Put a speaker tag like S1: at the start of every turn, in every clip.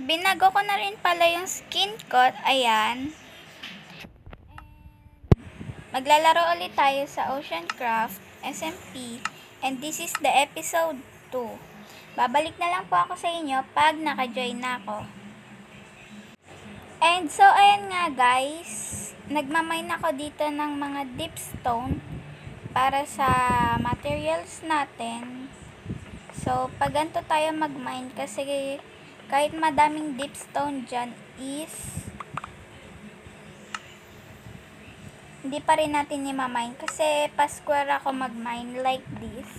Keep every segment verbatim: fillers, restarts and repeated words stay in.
S1: binago ko na rin pala yung skin ko. Ayan. Maglalaro ulit tayo sa Oceancraft S M P. And this is the episode two. Babalik na lang po ako sa inyo pag naka-join na ako. And so, ayan nga guys. Nagmamine ako dito ng mga dipstone para sa materials natin. So, pag ganito tayo mag-mine kasi kahit madaming dipstone dyan is hindi pa rin natin i-mine kasi pa-square ako mag-mine like this.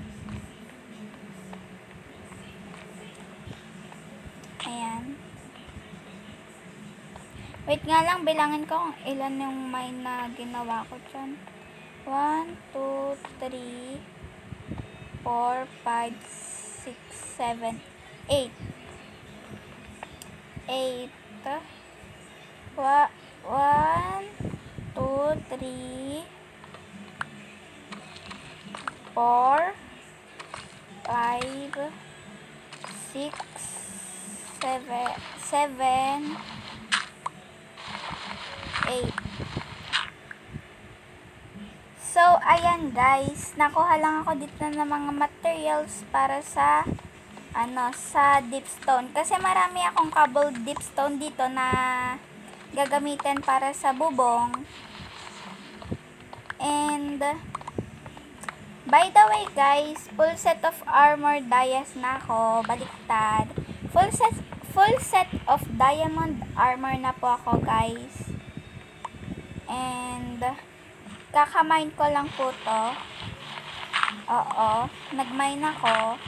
S1: Ayan. Wait nga lang, bilangin ko kung ilan yung mine na ginawa ko dyan. one, two, three, four, five, six, seven, eight. eight. one, two, three, four, five, six, seven, seven, eight. So, ayan guys, nakuha lang ako dito ng mga materials para sa ano, sa dipstone. Kasi marami akong cobble dipstone dito na gagamitin para sa bubong. And by the way guys, full set of armor dias na ako, baliktad. Full set full set of diamond armor na po ako guys. And kakamine ko lang po to. Oo, nagmine ako.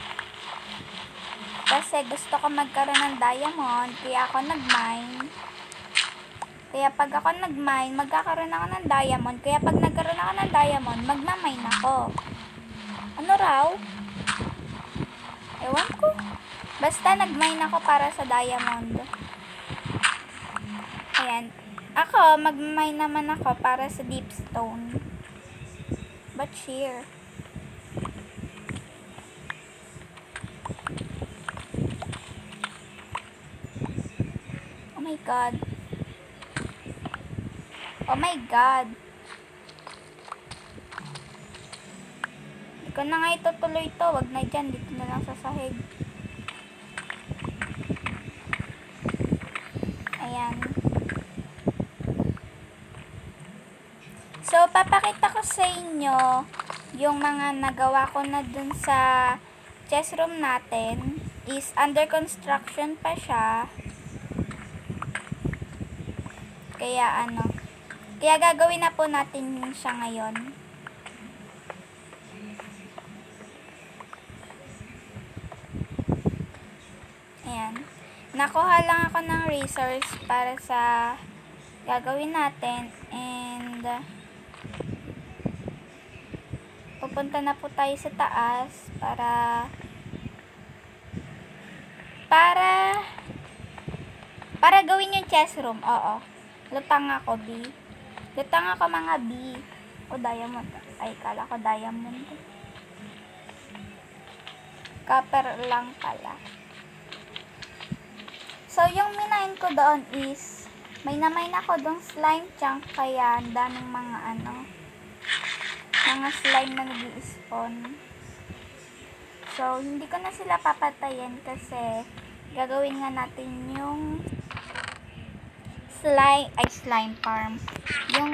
S1: Kasi gusto ko magkaroon ng diamond, kaya ako nagmine. Kaya pag ako nagmine, magkakaroon ako ng diamond. Kaya pag nagkaroon ako ng diamond, magmamine ako. Ano raw? Ewan ko. Basta nagmine ako para sa diamond. Ayan. Ako, magmine naman ako para sa deepstone. But here. Oh my god. Oh my god. Hindi ko na nga itutuloy ito. Wag na dyan. Dito na lang sa sahig. Ayan. So, papakita ko sa inyo yung mga nagawa ko na dun sa chest room natin. Is under construction pa siya. Kaya ano. Kaya gagawin na po natin siya ngayon. Ayan. Nakuha lang ako ng resource para sa gagawin natin. And pupunta na po tayo sa taas para para para gawin yung chest room. Oo. Lutang ako, B. Lutang ako, mga B. O, diamond. Ay, kala ko diamond. Copper lang pala. So, yung minain ko doon is, may namain ako doon slime chunk, kaya ang daming mga ano, mga slime na nag-i-spawn. So, hindi ko na sila papatayin kasi gagawin nga natin yung slime, ay slime farm. Yung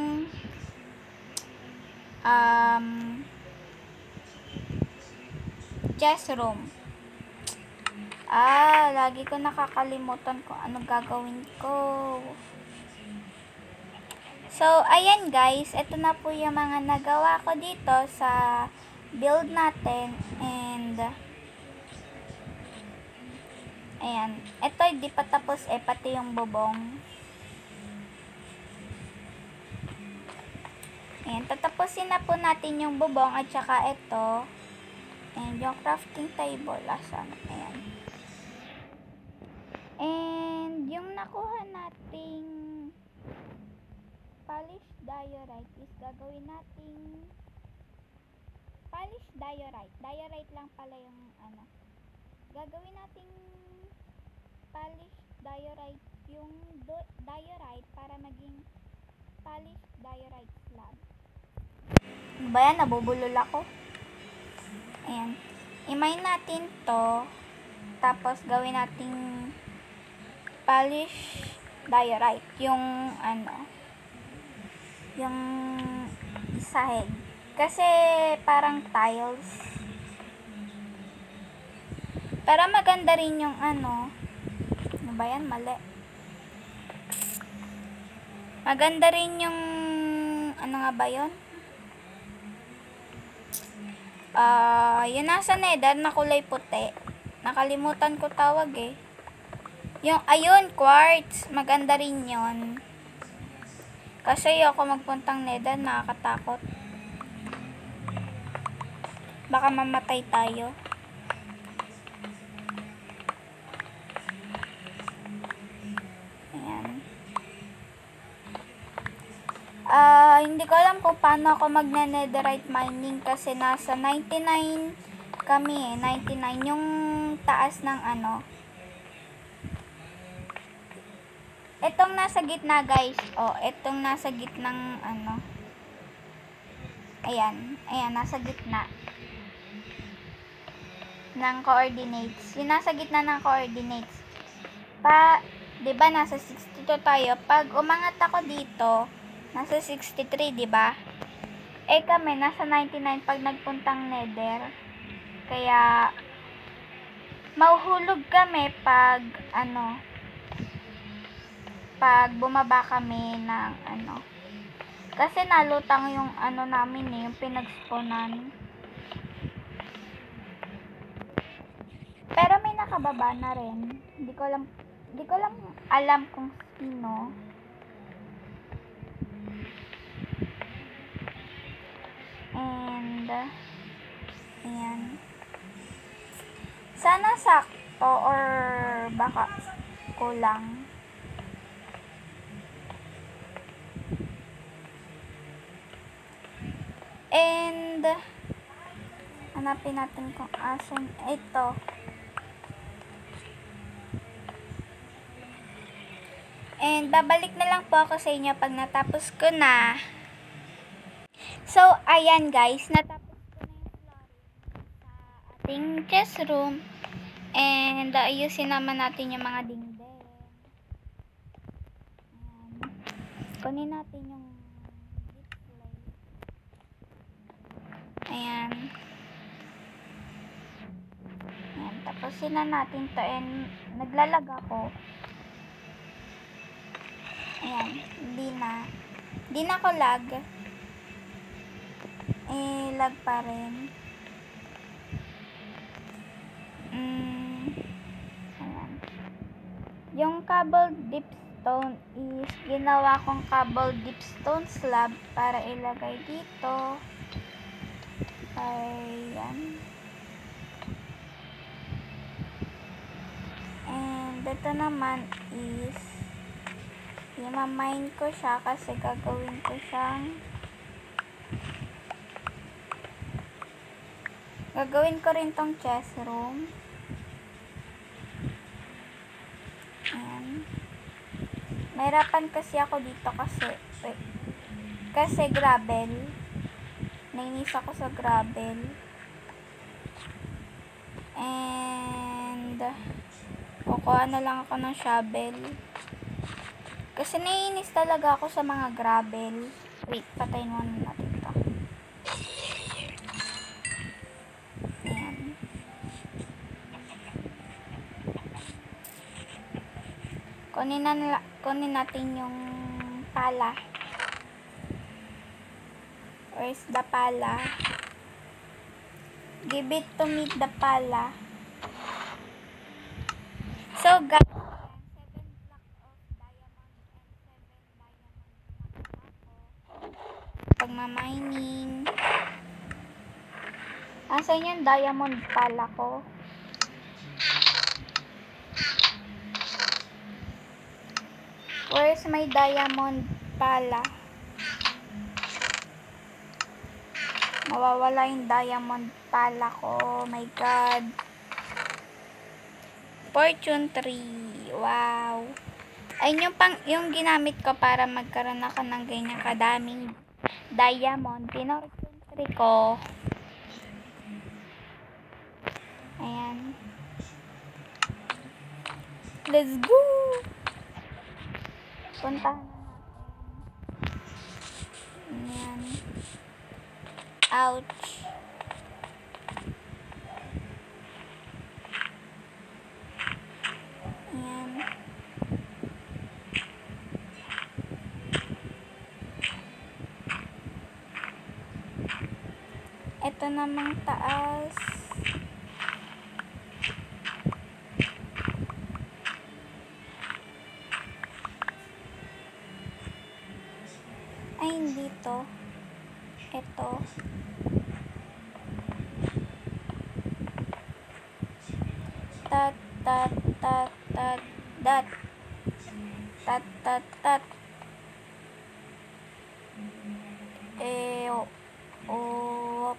S1: um chest room. Ah, lagi ko nakakalimutan kung ano gagawin ko. So, ayan guys, ito na po yung mga nagawa ko dito sa build natin. And ayan, ito hindi pa tapos eh, pati yung bubong. Ayan, tatapusin na po natin yung bubong at saka ito. And yung crafting table, asan? Ayan. And yung nakuha nating polished diorite is gagawin nating polished diorite. Diorite lang pala yung ano. Gagawin nating polished diorite yung do- diorite para maging polished diorite slab. Ano ba yan? Nabubulol ako. Ayan. I-mine natin to. Tapos gawin natin polished diorite. Yung ano. Yung sahig. Kasi parang tiles. Para maganda rin yung ano. Ano ba yan? Mali. Maganda rin yung ano nga ba yun? Ah, uh, yun nasa nether na kulay puti. Nakalimutan ko tawag eh. Yung ayun, quartz. Maganda rin yun. Kasi ako magpuntang nether, nakakatakot. Baka mamatay tayo. Ayan. Ah, uh, hindi ko alam kung paano ako magne-netherite mining kasi nasa ninety-nine kami eh. ninety-nine yung taas ng ano. Etong nasa gitna guys. Oh, etong nasa gitnang ano. Ayan. Ayan, nasa gitna ng coordinates. Yung nasa gitna ng coordinates. Pa, 'di ba nasa sixty-two tayo? Pag umangat ako dito, nasa sixty-three, 'di ba? Eh kami nasa ninety-nine pag nagpuntang nether. Kaya mahuhulog kami pag ano pag bumaba kami ng ano. Kasi nalutang yung ano namin eh, yung pinag-spawnan. Pero may nakababa na rin. Hindi ko alam, hindi ko lang alam kung sino. And, ayan. Sana sakto or baka kulang. And, hanapin natin kung asan. Ito. And, babalik na lang po ako sa inyo pag natapos ko na. So, ayan guys. Natapos ko na yung flooring sa ating chest room. And, ayusin naman natin yung mga dingding. Ayan. Kunin natin yung Ayan. Ayan. Tapusin na natin to and naglalag ako. Ayan. Hindi na. Hindi na ako lag. Eh, lag pa rin. Mm. Ayan. Yung cobble dipstone is ginawa kong cobble dipstone slab para ilagay dito. Ayan. And ito naman is i-mine ko siya kasi gagawin ko siyang gagawin ko rin tong chest room. Ayan. Mahirapan kasi ako dito kasi wait, kasi gravel. Nainis ako sa gravel. And kukuha na lang ako ng shovel. Kasi nainis talaga ako sa mga gravel. Wait, patayin muna natin ito. Ayan. Kunin, na, kunin natin yung pala. Where's the pala? Give it to me the pala. So guys, seven blocks of diamond and seven diamond pagmamining. Asan yung diamond pala ko? Where's my diamond pala? Mawawala yung diamond pala ko. Oh my god. Fortune tree. Wow. Ayun yung, pang, yung ginamit ko para magkaroon ako ng ganyan kadaming diamond. Pinorchentry ko. Ayan. Let's go! Puntahan na natin. Ayan. Ouch. Ayan. Ito namang taas. Ay, hindi to. Ito. Tat, tat, tat, tat, dat. Tat, tat, tat. Eh, o, o,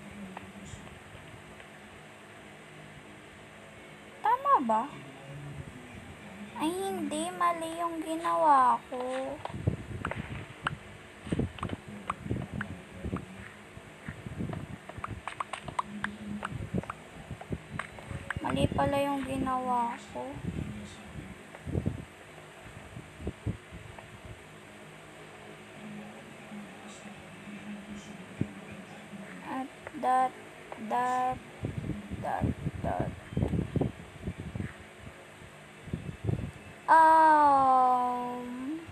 S1: tama ba? Ay, hindi. Mali yung ginawa ko. Mali pala yung ginawa ko. At that, that, that, that. Um,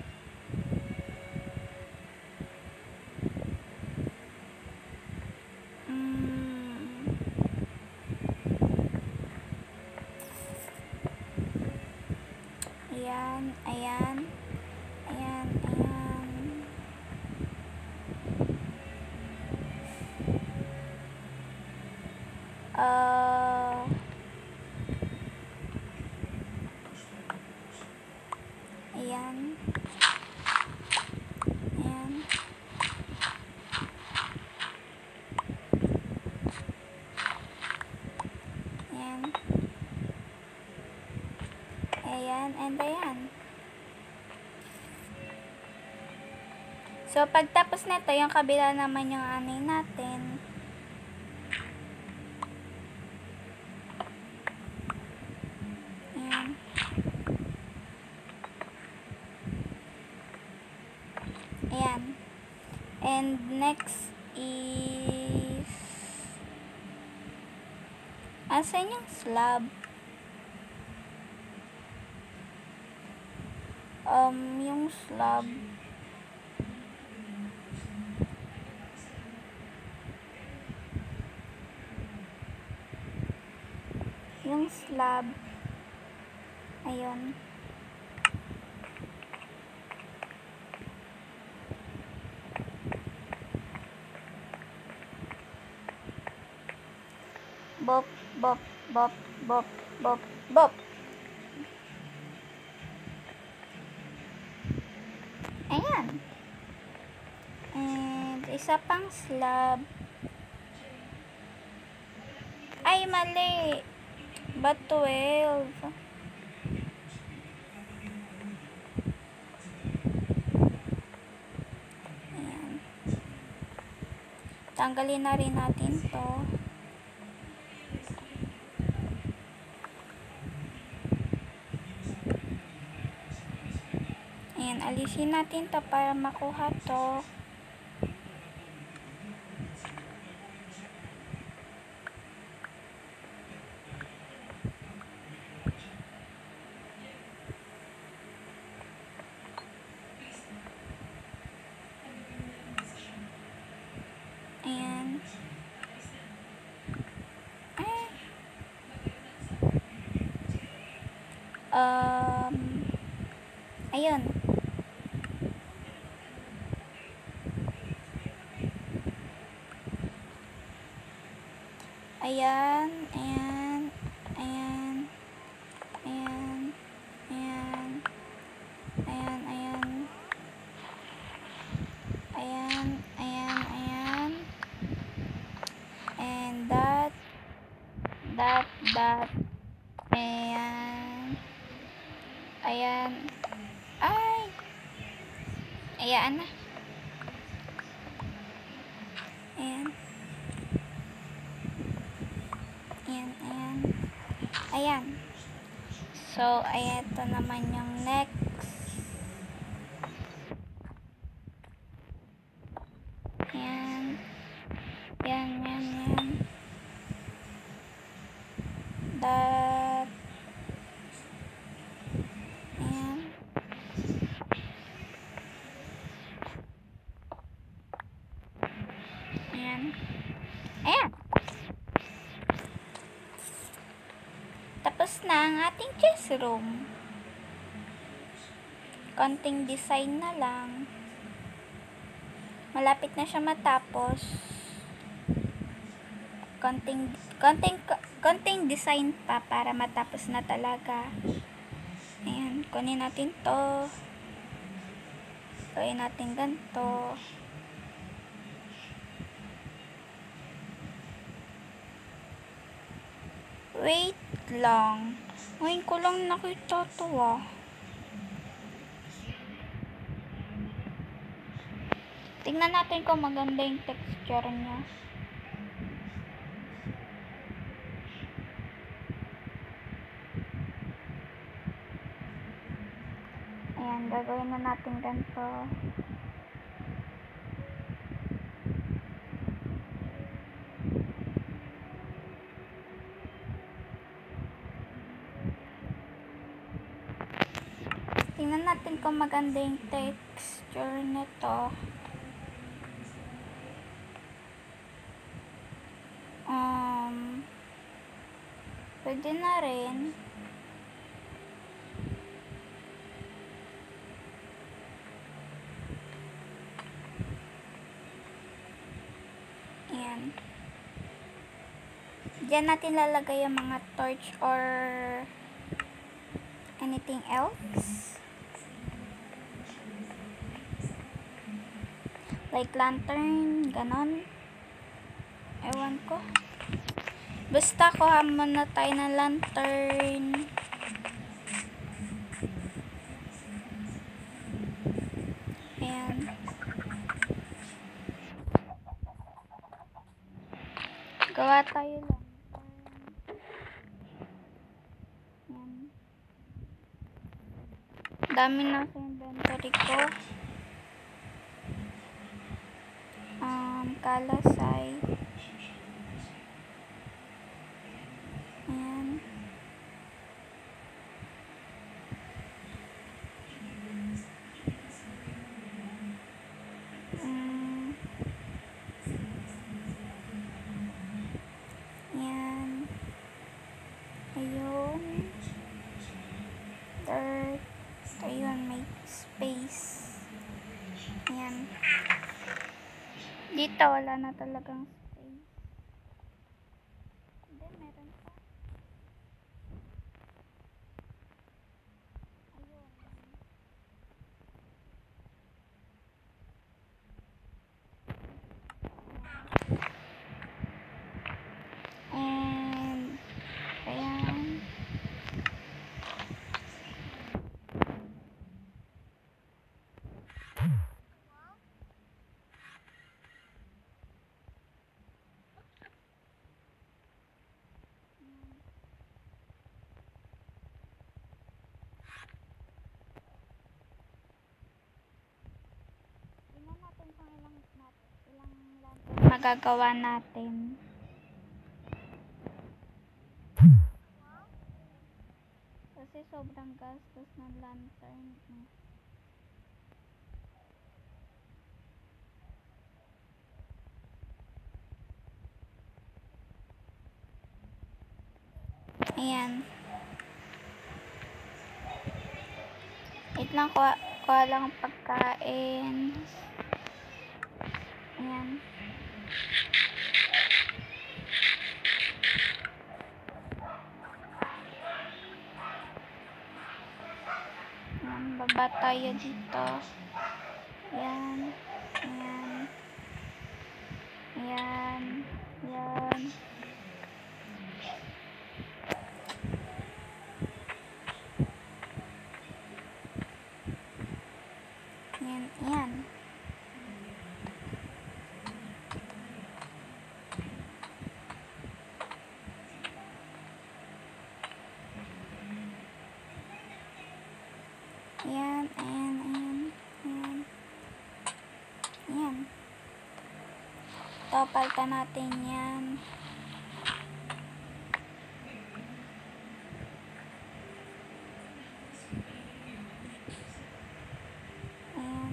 S1: mm, ayan, ayan, ayan, ayan. Uh, ayan. Ayan. Ayan. Ayan, and ayan. So, pagtapos nito, yung kabila naman yung anay natin. Ayan. Ayan. And next is... asan yung slab? Um, yung slab. Yung slab. Ayun. Bop, bop, bop, bop, bop, bop. Ayan. And isa pang slab. Ay, mali. But twelve. Ayan. Tanggalin na rin natin to. Ayan, alisin natin to para makuha to. Ayan. Ay. Um, ayun. Ayan, ayan, ayan, ayan, ayan, ayan, ayan, ayan, ayan, ayan, and that, that, that, ayan, Ayan. Ay! Ayan na. Ayan. Ayan, ayan. Ayan. So, ayan, ito naman yung next. Ayan. Ayan, ayan, ayan. That. Ayan. Ayan. Ayan. Tapos na ang ating chess room. Konting design na lang. Malapit na siya matapos. Konting, konting, konting design pa para matapos na talaga. Ayan, kunin natin to. Gawin natin ganito. Wait lang. Ngayon ko lang nakita to ah. Tingnan natin kung maganda yung texture niya. Ayan, gagawin na natin ganito. Tingnan natin kung maganda yung texture nito. Um, pwede na rin. Ayan. Diyan natin lalagay yung mga torch or anything else. Like lantern, ganon. Ewan ko. Basta kuha muna tayo ng lantern. Ayan. Gawa tayo lantern. Ayan. Dami na sa inventory ko. Um, kalasay. Ayan. Um, ayan. Ayun. Dirt. Ayun, may space. Ayan. Dito, wala na talagang space. Hindi, meron pa. Ayun. And, ayan. Tingnan natin kung ilang, ilang lantern magagawa natin. Kasi sobrang gastos ng lantern. Ayan. Wait lang, kuha, kuha lang pagkain. Ayan. Ayan, baba tayo dito. Ayan. Ayan. Ayan. Ayan. ayan, ayan, ayan. Ayan. Ito, palitan natin yan. Ayan.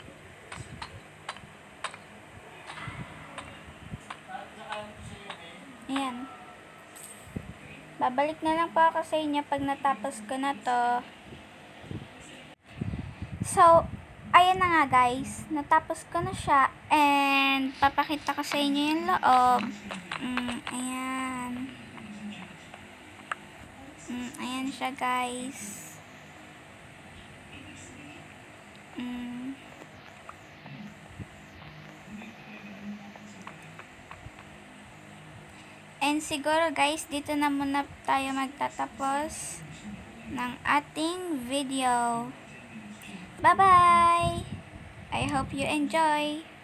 S1: Ayan. Babalik na lang po ako sa inyo pag natapos ko na to. So, ayan na nga guys. Natapos ko na siya. And, papakita ko sa inyo yung loob. Mm, ayan. Mm, ayan siya guys. Mm. And siguro guys, dito na muna tayo magtatapos ng ating video. Bye-bye! I hope you enjoy!